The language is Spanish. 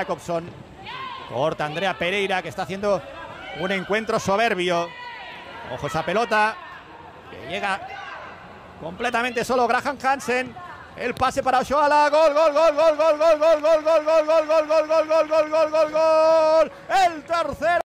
Jacobson. Corta Andrea Pereira, que está haciendo un encuentro soberbio. Ojo esa pelota, que llega completamente solo Graham Hansen. El pase para Oshoala. Gol, gol, gol, gol, gol, gol,